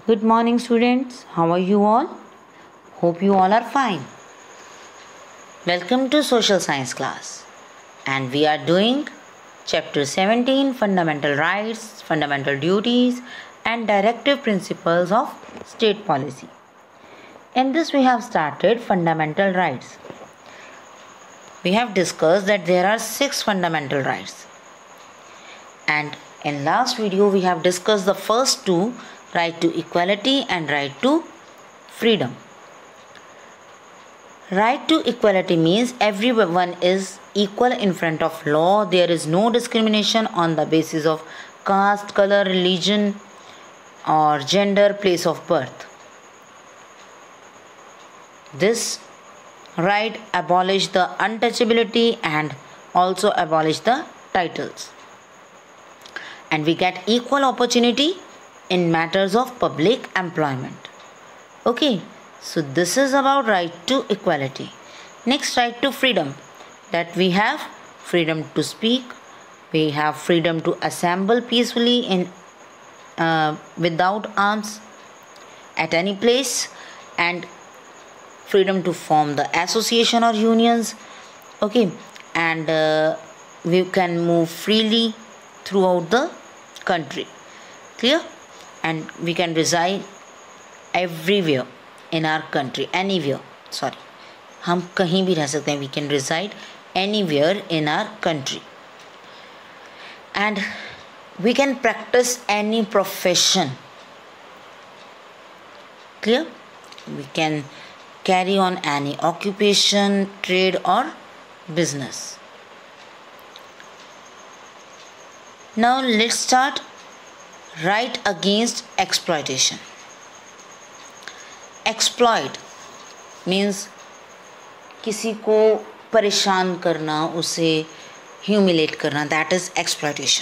Good morning, students. How are you all? Hope you all are fine. Welcome to social science class. And we are doing chapter 17, fundamental rights, fundamental duties and directive principles of state policy. In this we have started fundamental rights. We have discussed that there are 6 fundamental rights. And in last video we have discussed the first two, right to equality and right to freedom. Right to equality means everyone is equal in front of law. There is no discrimination on the basis of caste, color, religion or gender, place of birth. This right abolished the untouchability and also abolished the titles. And we get equal opportunity in matters of public employment. Okay, so this is about right to equality. Next, right to freedom. That we have freedom to speak, we have freedom to assemble peacefully in without arms at any place, and freedom to form the association or unions. Okay, and we can move freely throughout the country. Clear? And we can reside everywhere in our country, anywhere. Sorry, हम कहीं भी रह सकते हैं. We can reside anywhere in our country, and we can practice any profession. Clear? We can carry on any occupation, trade or business. Now let's start. Right against exploitation. Exploit means किसी को परेशान करना, उसे humiliate करना, that is exploitation.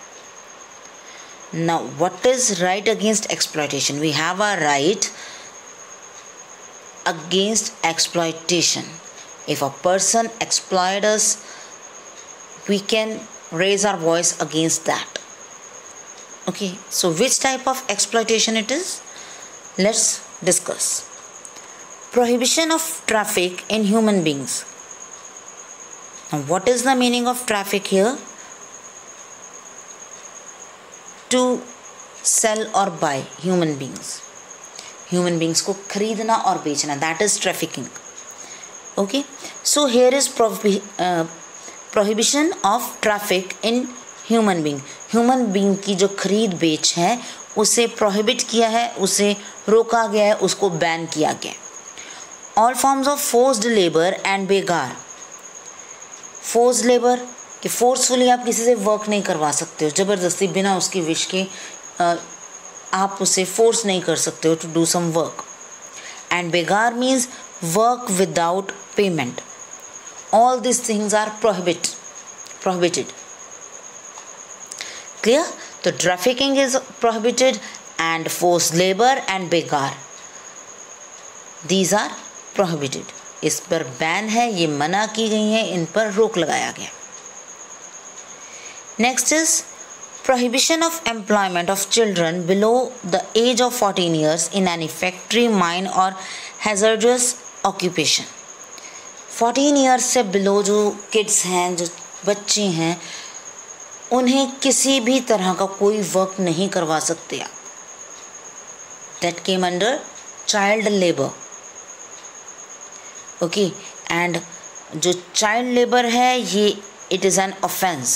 Now what is right against exploitation? We have a right against exploitation. If a person exploits us, we can raise our voice against that. Okay, so which type of exploitation it is? Let's discuss. Prohibition of traffic in human beings. Now, what is the meaning of traffic here? To sell or buy human beings. Human beings को खरीदना और बेचना, that is trafficking. Okay, so here is prohibition of traffic in human being की जो खरीद बेच है उसे प्रोहिबिट किया है, उसे रोका गया है, उसको बैन किया गया. All forms of forced labour and बेगार. फोर्स्ड लेबर कि फोर्सफुली आप किसी से वर्क नहीं करवा सकते हो, ज़बरदस्ती बिना उसकी विश के आप उसे फोर्स नहीं कर सकते हो to do some work. And बेगार means work without payment. All this things are prohibited. Clear? The trafficking is prohibited and forced labor and begar, these are prohibited. इस पर बैन है, ये मना की गई है, इन पर रोक लगाया गया. Next is prohibition of employment of children below the age of 14 years in any factory, mine or hazardous occupation. 14 years से below जो kids हैं, जो बच्चे हैं, उन्हें किसी भी तरह का कोई वर्क नहीं करवा सकते आप. That came under child labor. Okay, and जो child labor है ये it is an offense.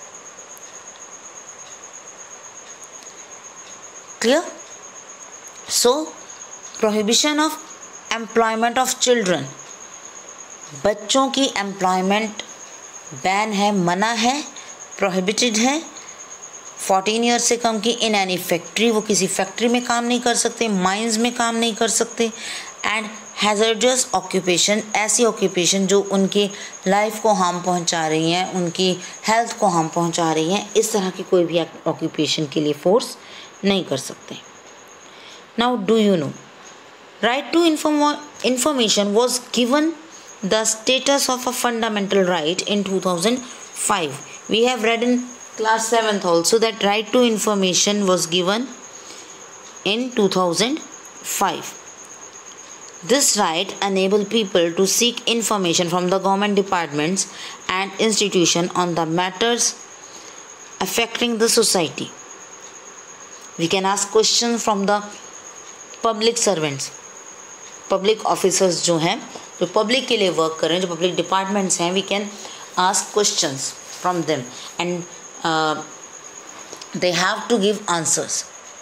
Clear? So prohibition of employment of children. बच्चों की employment बैन है, मना है, प्रोहिबिटेड है. 14 ईयर से कम की इन एनी फैक्ट्री, वो किसी फैक्ट्री में काम नहीं कर सकते, माइंस में काम नहीं कर सकते. एंड हैजर्डस ऑक्यूपेशन, ऐसी ऑक्यूपेशन जो उनकी लाइफ को हार्म पहुंचा रही हैं, उनकी हेल्थ को हार्म पहुंचा रही हैं, इस तरह की कोई भी ऑक्यूपेशन के लिए फोर्स नहीं कर सकते. Now do you know right to information was given the status of a fundamental right in 2005. We have read in class 7th also that right to information was given in 2005. This right enable people to seek information from the government departments and institutions on the matters affecting the society. We can ask questions from the public servants, public officers जो हैं, जो public के लिए work कर रहे हैं, जो public departments हैं, we can ask questions from them and they have to give answers.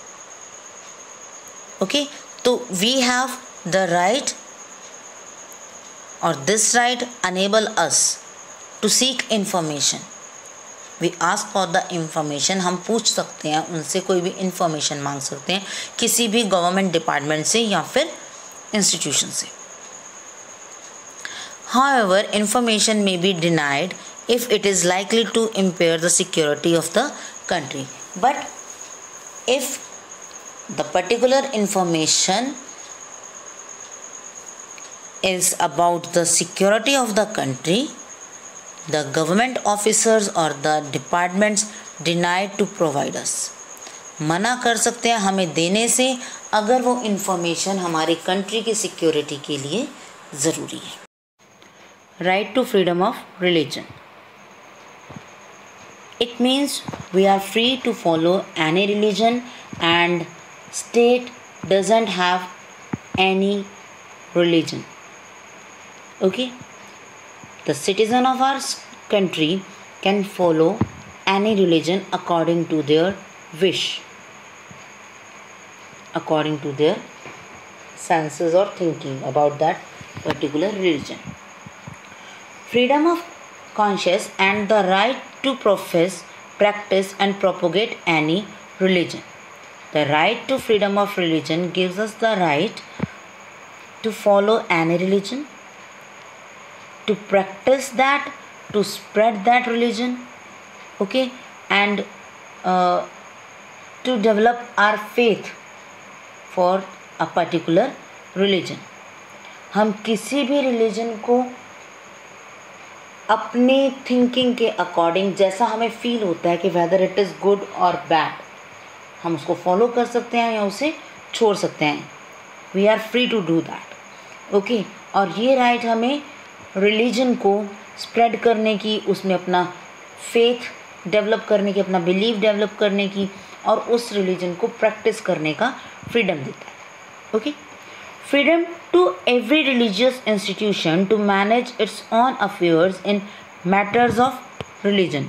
Okay, so we have the right, or this right enable us to seek information. We ask for the information. हम पूछ सकते हैं उनसे, कोई भी information मांग सकते हैं किसी भी government department से या फिर institution से. However, information may be denied if it is likely to impair the security of the country. But if the particular information is about the security of the country, the government officers or the departments denied to provide us. मना कर सकते हैं हमें देने से अगर वो information हमारी कंट्री की सिक्योरिटी के लिए ज़रूरी है. Right to freedom of religion. It means we are free to follow any religion and state doesn't have any religion. Okay, the citizen of our country can follow any religion according to their wish, according to their senses or thinking about that particular religion. Freedom of conscience and the right to profess, practice and propagate any religion. The right to freedom of religion gives us the right to follow any religion, to practice that, to spread that religion, okay, and to develop our faith for a particular religion. हम किसी भी religion को अपने thinking के according जैसा हमें feel होता है कि वेदर इट इज़ गुड और बैड, हम उसको फॉलो कर सकते हैं या उसे छोड़ सकते हैं. We are free to do that. Okay, और ये राइट हमें रिलीजन को स्प्रेड करने की, उसमें अपना फेथ डेवलप करने की, अपना बिलीव डेवलप करने की और उस रिलीजन को प्रैक्टिस करने का फ्रीडम देता है. Okay, freedom to every religious institution to manage its own affairs in matters of religion.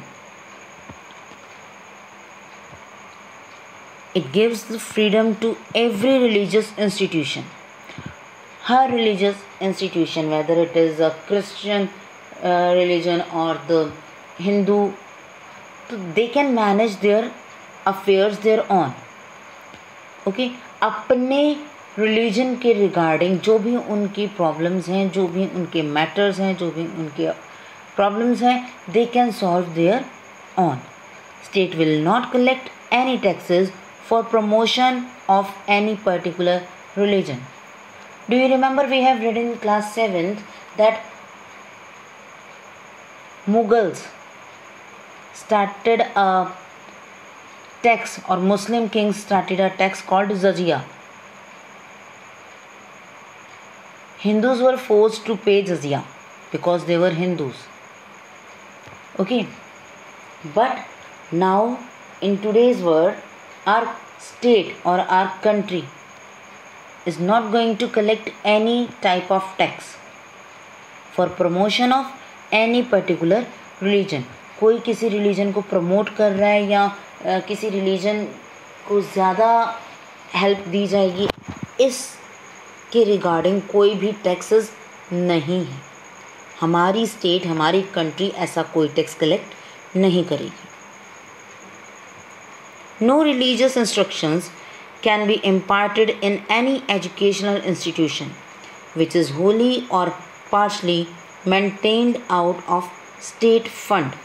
It gives the freedom to every religious institution. Her religious institution, whether it is a Christian religion or the Hindu, they can manage their affairs their own. Okay, अपने religion के regarding जो भी उनकी problems हैं, जो भी उनके matters हैं, जो भी उनके प्रॉब्लम्स हैं, they can solve their own. State will not collect any taxes for promotion of any particular religion. Do you remember we have read in class 7th that Mughals started a tax, or Muslim kings started a tax called Jizya. Hindus were forced to pay Jizya because they were Hindus. Okay, but now in today's world, our state or our country is not going to collect any type of tax for promotion of any particular religion. कोई किसी religion को promote कर रहा है या किसी religion को ज़्यादा हेल्प दी जाएगी, इसके रिगार्डिंग कोई भी टैक्सेस नहीं है. हमारी स्टेट, हमारी कंट्री ऐसा कोई टैक्स कलेक्ट नहीं करेगी. No religious instructions can be imparted in any educational institution which is wholly or partially maintained out of state fund.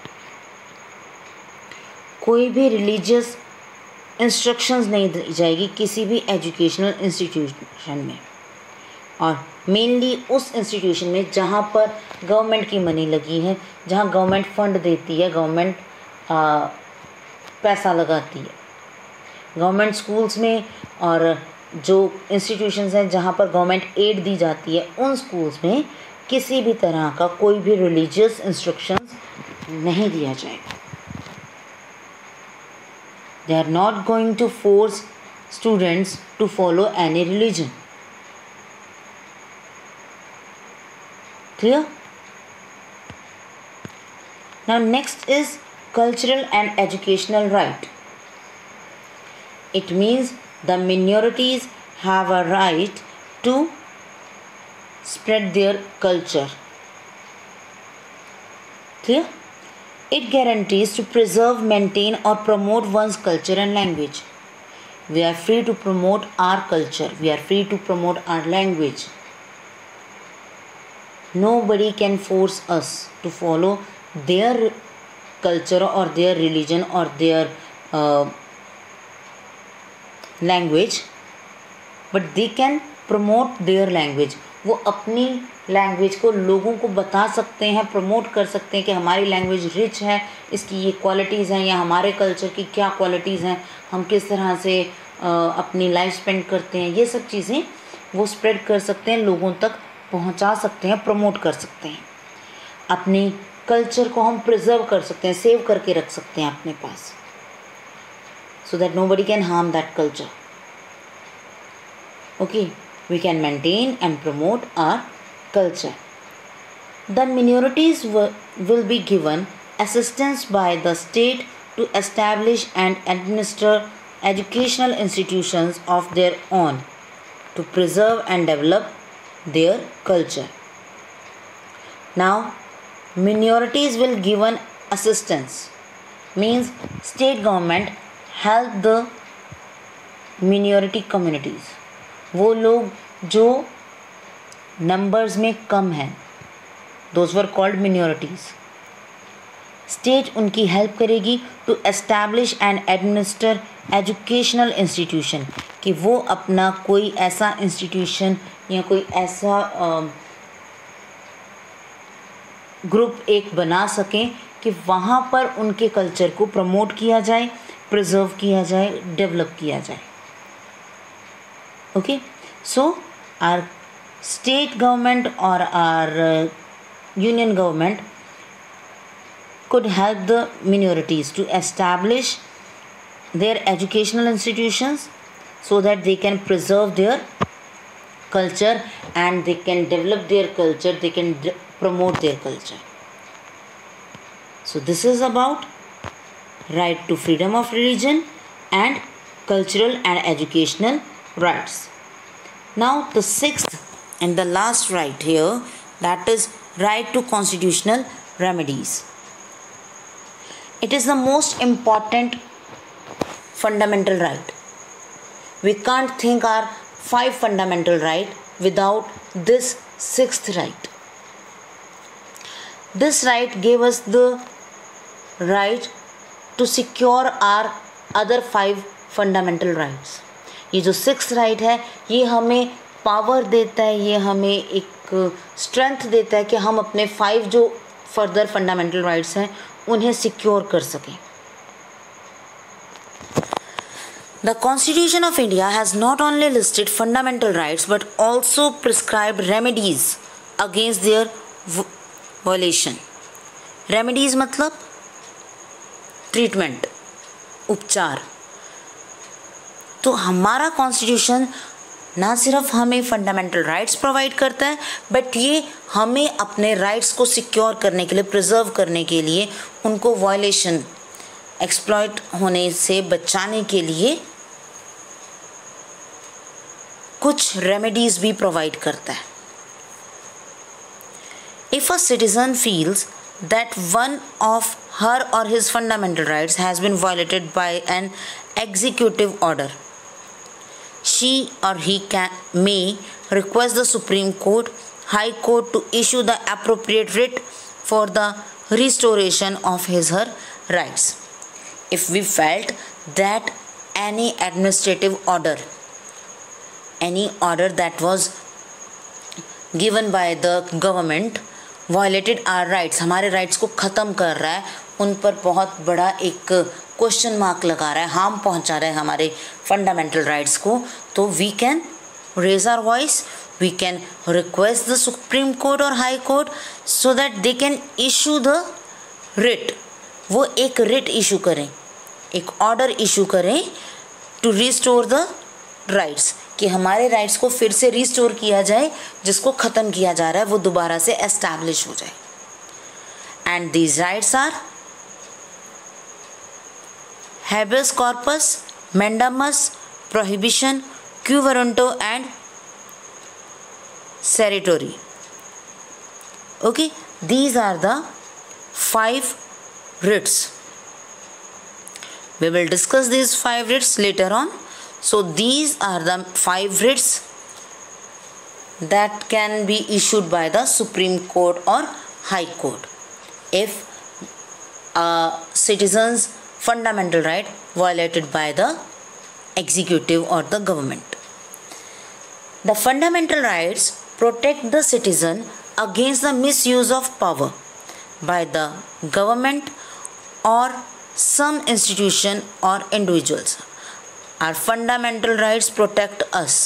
कोई भी रिलीजियस इंस्ट्रक्शंस नहीं दी जाएगी किसी भी एजुकेशनल इंस्टीट्यूशन में, और मेनली उस इंस्टीट्यूशन में जहाँ पर गवर्नमेंट की मनी लगी है, जहाँ गवर्नमेंट फंड देती है, गवर्नमेंट पैसा लगाती है. गवर्नमेंट स्कूल्स में और जो इंस्टीट्यूशंस हैं जहाँ पर गवर्नमेंट एड दी जाती है, उन स्कूल्स में किसी भी तरह का कोई भी रिलीजियस इंस्ट्रक्शंस नहीं दिया जाएगा. They are not going to force students to follow any religion. Clear? Now next is cultural and educational right. It means the minorities have a right to spread their culture. Clear? It guarantees to preserve, maintain or promote one's culture and language. We are free to promote our culture. We are free to promote our language. Nobody can force us to follow their culture or their religion or their language, but they can promote their language. वो अपनी language को लोगों को बता सकते हैं, promote कर सकते हैं कि हमारी लैंग्वेज रिच है, इसकी ये क्वालिटीज़ हैं, या हमारे कल्चर की क्या क्वालिटीज़ हैं, हम किस तरह से अपनी लाइफ स्पेंड करते हैं, ये सब चीज़ें वो स्प्रेड कर सकते हैं, लोगों तक पहुंचा सकते हैं, प्रमोट कर सकते हैं. अपनी कल्चर को हम प्रिजर्व कर सकते हैं, सेव करके रख सकते हैं अपने पास, so that nobody can harm that culture. Okay, we can maintain and promote our culture. The minorities will be given assistance by the state to establish and administer educational institutions of their own to preserve and develop their culture. Now, minorities will given assistance means state government help the minority communities. वो लोग जो numbers में कम हैं, those were called minorities. State उनकी help करेगी to establish and administer educational institution, कि वो अपना कोई ऐसा इंस्टीट्यूशन या कोई ऐसा ग्रुप एक बना सकें कि वहाँ पर उनके कल्चर को प्रमोट किया जाए, प्रिजर्व किया जाए, डेवलप किया जाए. Okay, so our state government or our union government could help the minorities to establish their educational institutions so that they can preserve their culture and they can develop their culture, they can promote their culture. So this is about right to freedom of religion and cultural and educational rights. Now the sixth and the last right here, that is right to constitutional remedies. It is the most important fundamental right. We can't think our 5 fundamental right without this sixth right. This right gave us the right to secure our other 5 fundamental rights. ये जो 6th right है, ये हमें power देता है, ये हमें एक स्ट्रेंथ देता है कि हम अपने 5 जो फर्दर फंडामेंटल राइट्स हैं उन्हें सिक्योर कर सकें. The Constitution of India has not only listed fundamental rights but also prescribed remedies against their violation. Remedies मतलब ट्रीटमेंट, उपचार. तो हमारा कॉन्स्टिट्यूशन ना सिर्फ हमें फंडामेंटल राइट्स प्रोवाइड करता है, बट ये हमें अपने राइट्स को सिक्योर करने के लिए, प्रिजर्व करने के लिए, उनको वायलेशन, एक्सप्लॉइट होने से बचाने के लिए कुछ रेमेडीज भी प्रोवाइड करता है. If a citizen feels that one of her or his fundamental rights has been violated by an executive order, she or he may request the Supreme Court, High Court to issue the appropriate writ for the restoration of his or her rights. If we felt that any administrative order, any order that was given by the government violated our rights, हमारे rights को ख़त्म कर रहा है, उन पर बहुत बड़ा एक क्वेश्चन मार्क लगा रहा है, हार्म पहुंचा रहा है हमारे फंडामेंटल राइट्स को, तो we can raise our voice, we can request the supreme court और high court so that they can issue the writ. वो एक रिट इशू करें, एक ऑर्डर इशू करें टू रिस्टोर द राइट्स, कि हमारे राइट्स को फिर से रिस्टोर किया जाए, जिसको ख़त्म किया जा रहा है वो दोबारा से एस्टैब्लिश हो जाए। And these rights are habeas corpus, mandamus, prohibition, quo warranto and certiorari. Okay, these are the 5 writs. We will discuss these 5 writs later on. So these are the 5 writs that can be issued by the Supreme Court or High Court if a citizen's fundamental right violated by the executive or the government. The fundamental rights protect the citizen against the misuse of power by the government or some institution or individuals. Our fundamental rights protect us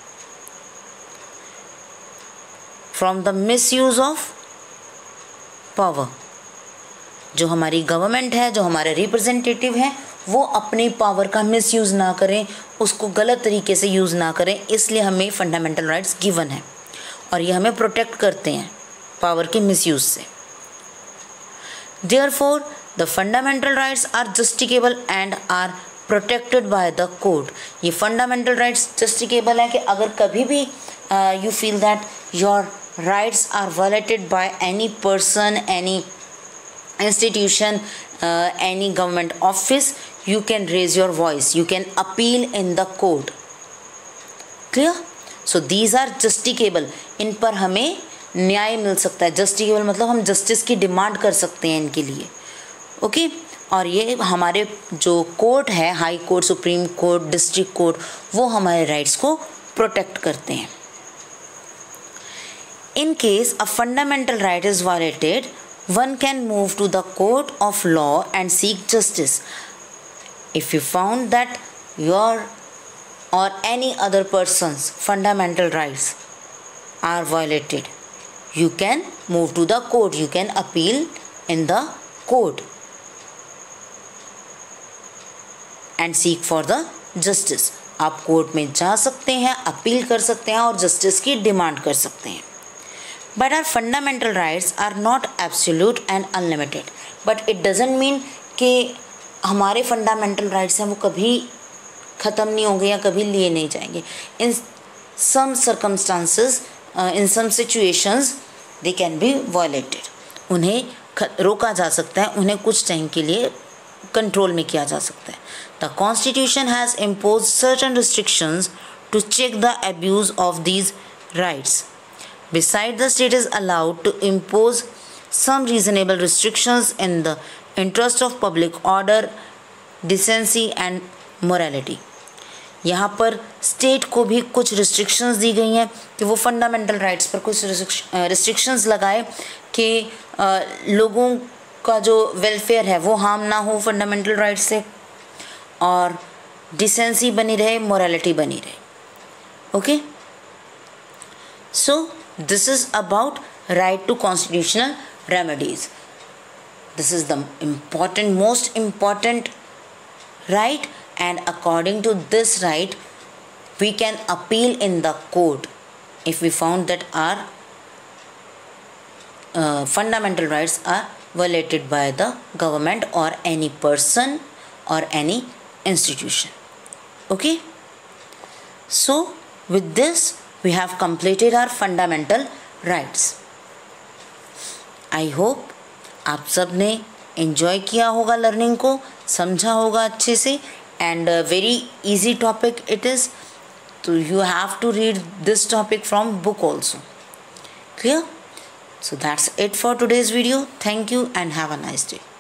from the misuse of power. जो हमारी government है, जो हमारे representative हैं, वो अपनी power का misuse ना करें, उसको गलत तरीके से यूज़ ना करें, इसलिए हमें फंडामेंटल राइट्स गिवन है और ये हमें प्रोटेक्ट करते हैं पावर के मिसयूज़ से। Therefore the fundamental rights are justiciable and are protected by the court. ये फंडामेंटल राइट्स जस्टिकेबल है कि अगर कभी भी you feel that your rights are violated by any person, any institution, any government office, you can raise your voice, you can appeal in the court. Clear? So these are justiciable. इन पर हमें न्याय मिल सकता है। जस्टिकेबल मतलब हम justice की demand कर सकते हैं इनके लिए। ओके, और ये हमारे जो कोर्ट है, high court, supreme court, district court, वो हमारे राइट्स को प्रोटेक्ट करते हैं। In case a fundamental right is violated, one can move to the court of law and seek justice. If you found that your or any other person's fundamental rights are violated, you can move to the court, you can appeal in the court and seek for the justice. आप court में जा सकते हैं, appeal कर सकते हैं और justice की डिमांड कर सकते हैं। But our fundamental rights are not absolute and unlimited. But it doesn't mean कि हमारे fundamental rights हैं वो कभी ख़त्म नहीं होंगे या कभी लिए नहीं जाएंगे। In some circumstances, in some situations, they can be violated. उन्हें रोका जा सकता है, उन्हें कुछ टाइम के लिए कंट्रोल में किया जा सकता है। The Constitution has imposed certain restrictions to check the abuse of these rights. Besides, the state is allowed to impose some reasonable restrictions in the interest of public order, decency and morality. यहाँ पर state को भी कुछ restrictions दी गई हैं कि वो fundamental rights पर कुछ रिस्ट्रिक्शंस लगाए कि लोगों का जो वेलफेयर है वो हार्म ना हो फंडामेंटल राइट्स से, और डिसेंसी बनी रहे, मोरालिटी बनी रहे। Okay, so this is about right to constitutional remedies. This is the most important right, and according to this right we can appeal in the court if we found that our fundamental rights are violated by the government or any person or any institution. Okay, so with this we have completed our fundamental rights. I hope आप सब ने enjoy किया होगा learning को, समझा होगा अच्छे से, and very easy topic it is. So you have to read this topic from book also. Clear? So that's it for today's video. Thank you and have a nice day.